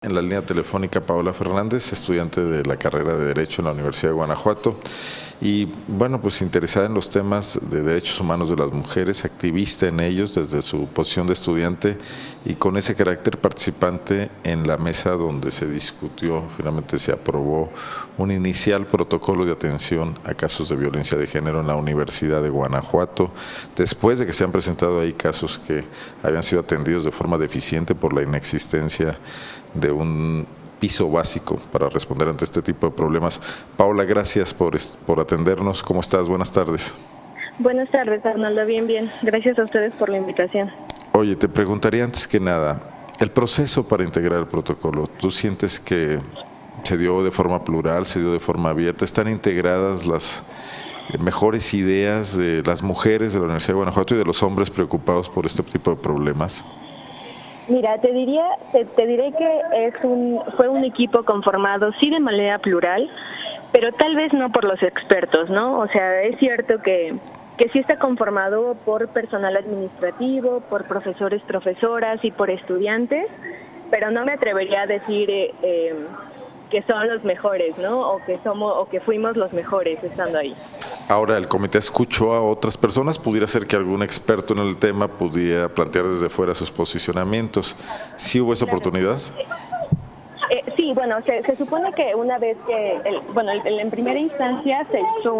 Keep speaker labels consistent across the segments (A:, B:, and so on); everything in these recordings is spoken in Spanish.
A: En la línea telefónica Paola Fernández, estudiante de la carrera de Derecho en la Universidad de Guanajuato y bueno, pues interesada en los temas de derechos humanos de las mujeres, activista en ellos desde su posición de estudiante y con ese carácter participante en la mesa donde se discutió, finalmente se aprobó un inicial protocolo de atención a casos de violencia de género en la Universidad de Guanajuato, después de que se han presentado ahí casos que habían sido atendidos de forma deficiente por la inexistencia de un piso básico para responder ante este tipo de problemas. Paola, gracias por atendernos. ¿Cómo estás? Buenas tardes.
B: Buenas tardes, Arnoldo. Bien, bien. Gracias a ustedes por la invitación.
A: Oye, te preguntaría antes que nada, el proceso para integrar el protocolo, ¿tú sientes que se dio de forma plural, se dio de forma abierta? ¿Están integradas las mejores ideas de las mujeres de la Universidad de Guanajuato y de los hombres preocupados por este tipo de problemas?
B: Mira, te diré que fue un equipo conformado sí de manera plural, pero tal vez no por los expertos, ¿no? O sea, es cierto que sí está conformado por personal administrativo, por profesores, profesoras y por estudiantes, pero no me atrevería a decir que son los mejores, ¿no? O que fuimos los mejores estando ahí.
A: Ahora, ¿el comité escuchó a otras personas? ¿Pudiera ser que algún experto en el tema pudiera plantear desde fuera sus posicionamientos? ¿Sí hubo esa oportunidad?
B: Sí, bueno, se supone que una vez que, en primera instancia se hizo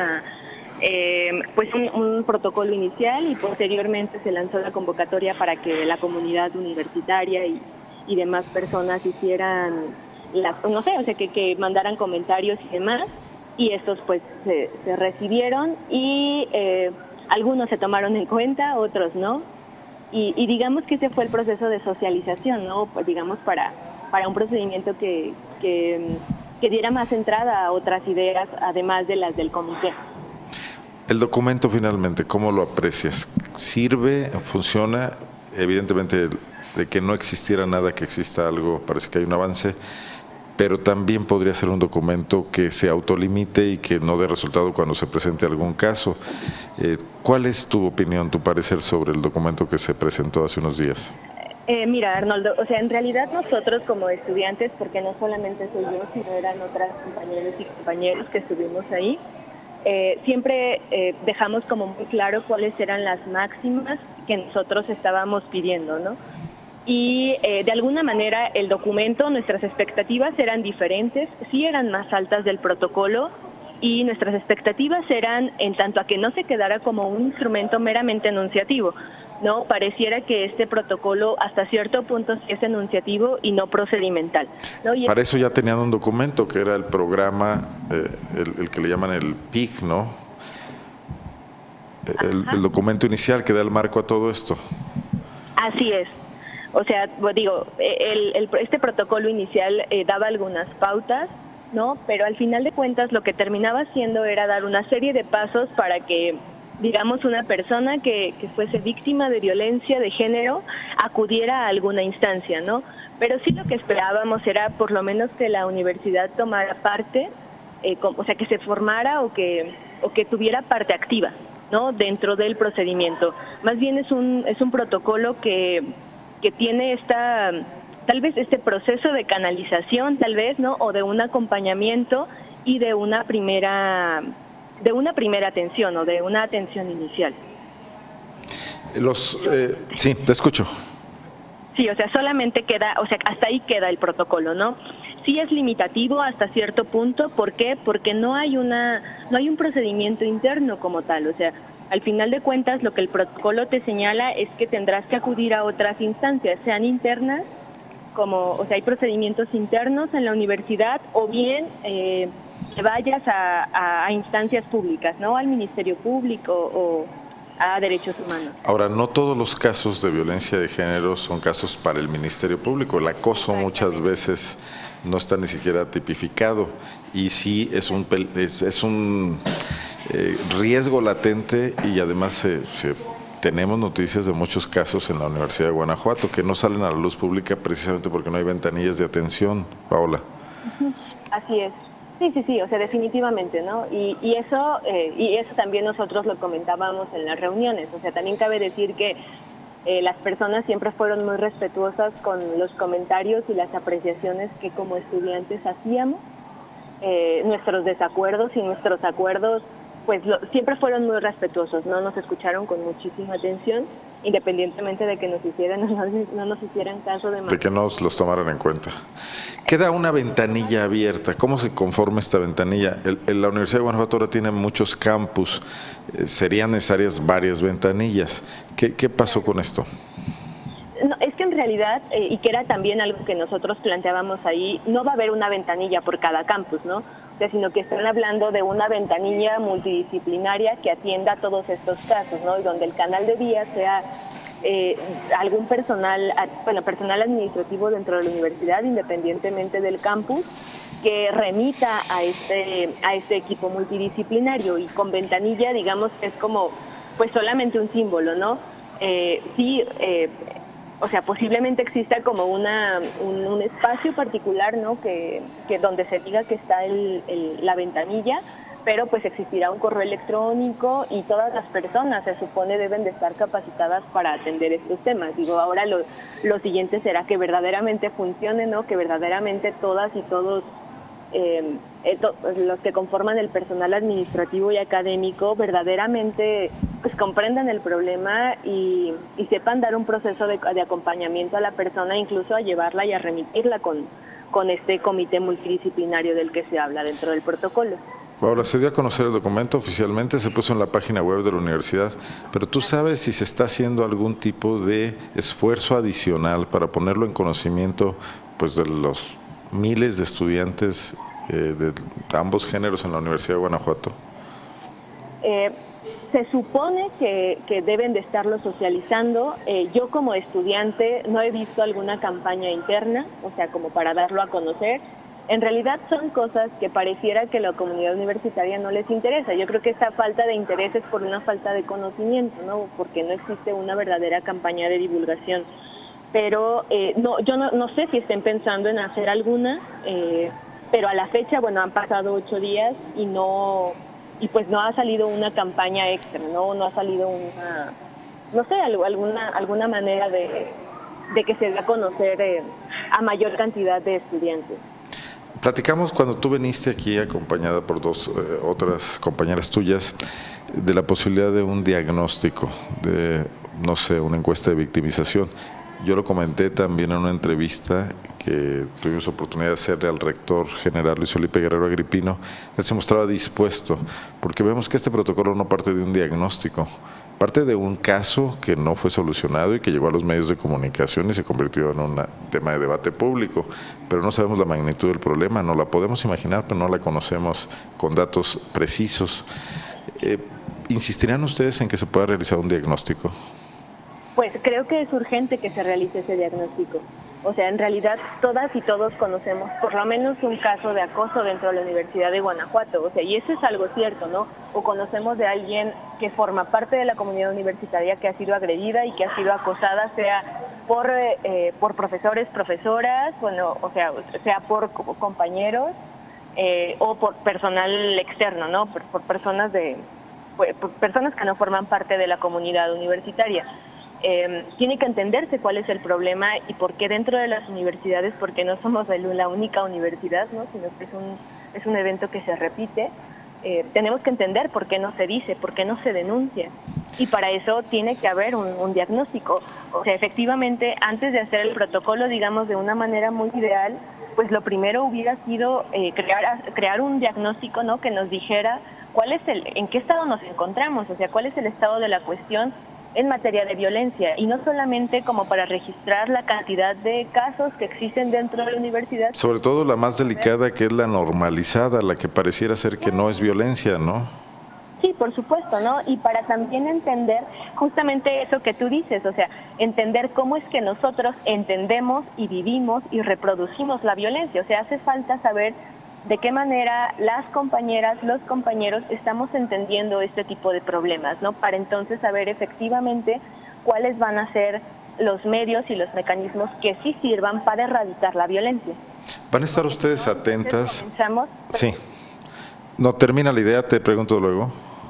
B: un protocolo inicial y posteriormente se lanzó la convocatoria para que la comunidad universitaria y demás personas hicieran que mandaran comentarios y demás, y estos pues se recibieron y algunos se tomaron en cuenta, otros no, y digamos que ese fue el proceso de socialización, ¿no? Pues digamos para un procedimiento que diera más entrada a otras ideas, además de las del comité.
A: El documento finalmente, ¿cómo lo aprecias? ¿Sirve? ¿Funciona? Evidentemente, de que no existiera nada, que exista algo, parece que hay un avance, pero también podría ser un documento que se autolimite y que no dé resultado cuando se presente algún caso. ¿Cuál es tu opinión, tu parecer sobre el documento que se presentó hace unos días?
B: Mira, Arnoldo, o sea, en realidad nosotros como estudiantes, porque no solamente soy yo, sino eran otras compañeras y compañeros que estuvimos ahí, siempre dejamos como muy claro cuáles eran las máximas que nosotros estábamos pidiendo, ¿no? Y de alguna manera el documento, nuestras expectativas eran diferentes, sí eran más altas del protocolo, y nuestras expectativas eran en tanto a que no se quedara como un instrumento meramente enunciativo, ¿no? Pareciera que este protocolo hasta cierto punto sí es enunciativo y no procedimental, ¿no?
A: Para eso ya tenían un documento que era el programa, el que le llaman el PIC, ¿no? El documento inicial que da el marco a todo esto.
B: Así es. O sea, digo, este protocolo inicial daba algunas pautas, ¿no? Pero al final de cuentas lo que terminaba haciendo era dar una serie de pasos para que, digamos, una persona que fuese víctima de violencia de género acudiera a alguna instancia, ¿no? Pero sí lo que esperábamos era por lo menos que la universidad tomara parte, o sea, que se formara o que tuviera parte activa, ¿no? Dentro del procedimiento. Más bien es un protocolo que tiene tal vez este proceso de canalización, tal vez, ¿no? O de un acompañamiento y de una primera atención o de una atención inicial.
A: Sí, te escucho.
B: Sí, o sea, solamente queda, o sea, hasta ahí queda el protocolo, ¿no? Sí es limitativo hasta cierto punto, ¿por qué? Porque no hay un procedimiento interno como tal, o sea, al final de cuentas, lo que el protocolo te señala es que tendrás que acudir a otras instancias, sean internas, o sea, hay procedimientos internos en la universidad, o bien que vayas a instancias públicas, ¿no? Al Ministerio Público o a Derechos Humanos.
A: Ahora, no todos los casos de violencia de género son casos para el Ministerio Público. El acoso muchas veces no está ni siquiera tipificado y sí es un riesgo latente y además tenemos noticias de muchos casos en la Universidad de Guanajuato que no salen a la luz pública precisamente porque no hay ventanillas de atención, Paola.
B: Así es. Sí, o sea, definitivamente, ¿no? Y eso también nosotros lo comentábamos en las reuniones, o sea, también cabe decir que Las personas siempre fueron muy respetuosas con los comentarios y las apreciaciones que como estudiantes hacíamos. Nuestros desacuerdos y nuestros acuerdos pues siempre fueron muy respetuosos, ¿no? Nos escucharon con muchísima atención, independientemente de que nos hicieran o no nos hicieran caso
A: de que nos los tomaran en cuenta. Queda una ventanilla abierta. ¿Cómo se conforma esta ventanilla? La Universidad de Guanajuato ahora tiene muchos campus. Serían necesarias varias ventanillas. ¿Qué pasó con esto?
B: No, es que en realidad, y que era también algo que nosotros planteábamos ahí, no va a haber una ventanilla por cada campus, ¿no? Sino que están hablando de una ventanilla multidisciplinaria que atienda todos estos casos, ¿no? Y donde el canal de vía sea algún personal administrativo dentro de la universidad, independientemente del campus, que remita a este equipo multidisciplinario. Y con ventanilla, digamos, es como pues solamente un símbolo, ¿no? O sea, posiblemente exista como un espacio particular, ¿no? Que donde se diga que está la ventanilla, pero pues existirá un correo electrónico y todas las personas, se supone, deben de estar capacitadas para atender estos temas. Digo, ahora lo siguiente será que verdaderamente funcione, ¿no? Que verdaderamente todas y todos los que conforman el personal administrativo y académico verdaderamente pues comprendan el problema y sepan dar un proceso de acompañamiento a la persona, incluso a llevarla y a remitirla con este comité multidisciplinario del que se habla dentro del protocolo.
A: Ahora, se dio a conocer el documento oficialmente, se puso en la página web de la universidad, pero ¿tú sabes si se está haciendo algún tipo de esfuerzo adicional para ponerlo en conocimiento pues de los miles de estudiantes de ambos géneros en la Universidad de Guanajuato?
B: Se supone que deben de estarlo socializando. Yo como estudiante no he visto alguna campaña interna, o sea, como para darlo a conocer. En realidad son cosas que pareciera que la comunidad universitaria no les interesa. Yo creo que esta falta de interés es por una falta de conocimiento, ¿no? Porque no existe una verdadera campaña de divulgación. Pero yo no sé si estén pensando en hacer alguna, pero a la fecha, bueno, han pasado 8 días y pues no ha salido una campaña extra, no ha salido alguna manera de que se dé a conocer a mayor cantidad de estudiantes.
A: Platicamos cuando tú viniste aquí acompañada por dos otras compañeras tuyas de la posibilidad de un diagnóstico, de, no sé, una encuesta de victimización. Yo lo comenté también en una entrevista que tuvimos oportunidad de hacerle al rector general Luis Felipe Guerrero Agripino. Él se mostraba dispuesto, porque vemos que este protocolo no parte de un diagnóstico, parte de un caso que no fue solucionado y que llegó a los medios de comunicación y se convirtió en un tema de debate público, pero no sabemos la magnitud del problema, no la podemos imaginar, pero no la conocemos con datos precisos. ¿Insistirían ustedes en que se pueda realizar un diagnóstico?
B: Pues creo que es urgente que se realice ese diagnóstico. O sea, en realidad todas y todos conocemos por lo menos un caso de acoso dentro de la Universidad de Guanajuato. O sea, y eso es algo cierto, ¿no? O conocemos de alguien que forma parte de la comunidad universitaria que ha sido agredida y que ha sido acosada, sea por profesores, profesoras, bueno, o sea por compañeros o por personal externo, ¿no? Por personas por personas que no forman parte de la comunidad universitaria. Tiene que entenderse cuál es el problema y por qué dentro de las universidades, porque no somos la única universidad, ¿no? Sino que es un evento que se repite. Tenemos que entender por qué no se dice, por qué no se denuncia. Y para eso tiene que haber un diagnóstico. O sea, efectivamente, antes de hacer el protocolo, digamos, de una manera muy ideal, pues lo primero hubiera sido crear un diagnóstico, ¿no? Que nos dijera en qué estado nos encontramos, o sea, cuál es el estado de la cuestión en materia de violencia, y no solamente como para registrar la cantidad de casos que existen dentro de la universidad.
A: Sobre todo la más delicada, que es la normalizada, la que pareciera ser que no es violencia, ¿no?
B: Sí, por supuesto, ¿no? Y para también entender justamente eso que tú dices, o sea, entender cómo es que nosotros entendemos y vivimos y reproducimos la violencia. O sea, hace falta saber de qué manera las compañeras, los compañeros estamos entendiendo este tipo de problemas, ¿no? Para entonces saber efectivamente cuáles van a ser los medios y los mecanismos que sí sirvan para erradicar la violencia.
A: ¿Van a estar ustedes atentas?
B: ¿Comenzamos?
A: Sí. No, termina la idea, te pregunto luego.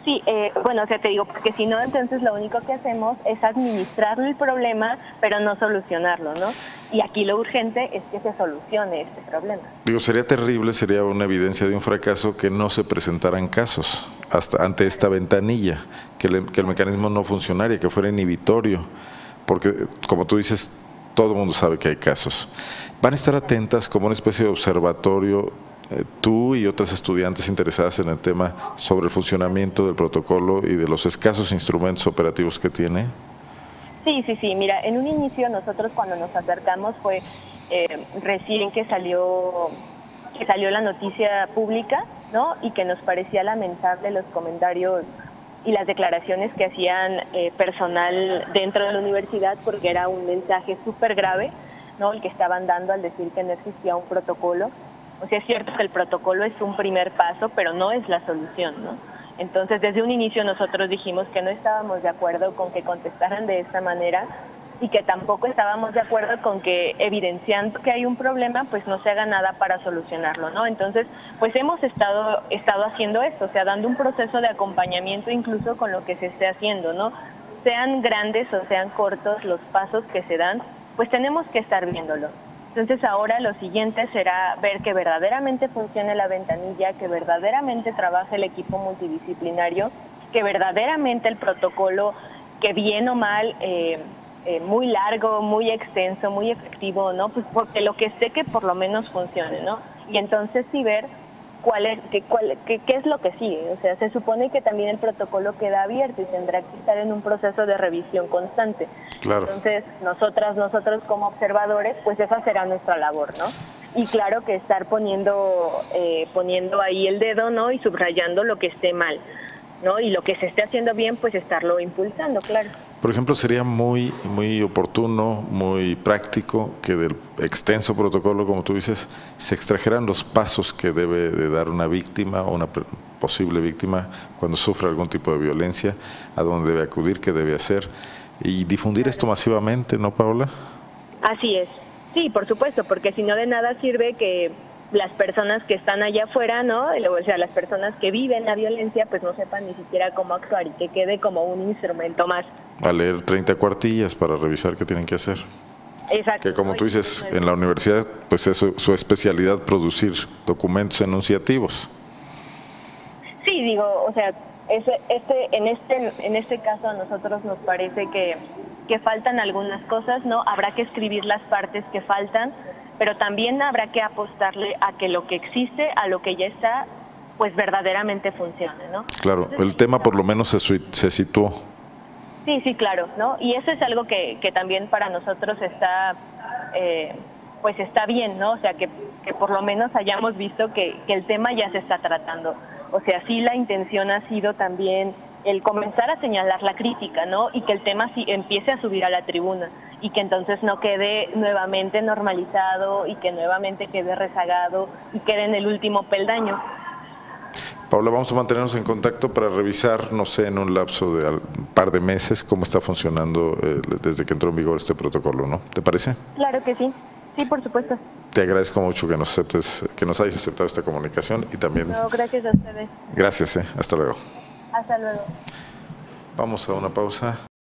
B: Sí, bueno, o sea, te digo, porque si no, entonces lo único que hacemos es administrar el problema, pero no solucionarlo, ¿no? Y aquí lo urgente es que se solucione este problema.
A: Digo, sería terrible, sería una evidencia de un fracaso que no se presentaran casos hasta ante esta ventanilla, que el mecanismo no funcionara y que fuera inhibitorio, porque como tú dices, todo el mundo sabe que hay casos. Van a estar atentas como una especie de observatorio, tú y otras estudiantes interesadas en el tema sobre el funcionamiento del protocolo y de los escasos instrumentos operativos que tiene.
B: Sí, sí, sí. Mira, en un inicio nosotros cuando nos acercamos fue recién que salió la noticia pública, ¿no? Y que nos parecía lamentable los comentarios y las declaraciones que hacían personal dentro de la universidad, porque era un mensaje súper grave, ¿no? El que estaban dando al decir que no existía un protocolo. O sea, es cierto que el protocolo es un primer paso, pero no es la solución, ¿no? Entonces, desde un inicio nosotros dijimos que no estábamos de acuerdo con que contestaran de esta manera y que tampoco estábamos de acuerdo con que, evidenciando que hay un problema, pues no se haga nada para solucionarlo, ¿no? Entonces, pues hemos estado haciendo esto, o sea, dando un proceso de acompañamiento incluso con lo que se esté haciendo, ¿no? Sean grandes o sean cortos los pasos que se dan, pues tenemos que estar viéndolo. Entonces ahora lo siguiente será ver que verdaderamente funcione la ventanilla, que verdaderamente trabaje el equipo multidisciplinario, que verdaderamente el protocolo, que bien o mal, muy largo, muy extenso, muy efectivo, ¿no? Pues porque lo que sé que por lo menos funcione, ¿no? Y entonces sí ver qué es lo que sigue. O sea, se supone que también el protocolo queda abierto y tendrá que estar en un proceso de revisión constante.
A: Claro.
B: Entonces, nosotros como observadores, pues esa será nuestra labor, ¿no? Y claro que estar poniendo ahí el dedo, ¿no? Y subrayando lo que esté mal, ¿no? Y lo que se esté haciendo bien, pues estarlo impulsando, claro.
A: Por ejemplo, sería muy oportuno, muy práctico que del extenso protocolo, como tú dices, se extrajeran los pasos que debe de dar una víctima o una posible víctima cuando sufre algún tipo de violencia, a dónde debe acudir, qué debe hacer, y difundir esto masivamente, ¿no, Paola?
B: Así es. Sí, por supuesto, porque si no de nada sirve que las personas que están allá afuera, ¿no? O sea, las personas que viven la violencia, pues no sepan ni siquiera cómo actuar y que quede como un instrumento más.
A: A leer 30 cuartillas para revisar qué tienen que hacer.
B: Exacto.
A: Que como tú dices, en la universidad, pues es su especialidad producir documentos enunciativos.
B: Sí, digo, o sea, en este caso a nosotros nos parece que faltan algunas cosas, ¿no? Habrá que escribir las partes que faltan, pero también habrá que apostarle a que lo que existe, a lo que ya está, pues verdaderamente funcione, ¿no?
A: Claro, entonces, el tema por lo menos se situó.
B: Sí, sí, claro, ¿no? Y eso es algo que también para nosotros está, pues está bien, ¿no? O sea, que por lo menos hayamos visto que el tema ya se está tratando. O sea, sí, la intención ha sido también el comenzar a señalar la crítica, ¿no? Y que el tema sí empiece a subir a la tribuna y que entonces no quede nuevamente normalizado y que nuevamente quede rezagado y quede en el último peldaño.
A: Paola, vamos a mantenernos en contacto para revisar, no sé, en un lapso de un par de meses cómo está funcionando desde que entró en vigor este protocolo, ¿no? ¿Te parece?
B: Claro que sí. Sí, por supuesto.
A: Te agradezco mucho que nos hayas aceptado esta comunicación y también...
B: No, gracias a ustedes.
A: Gracias, hasta luego.
B: Hasta luego.
A: Vamos a una pausa.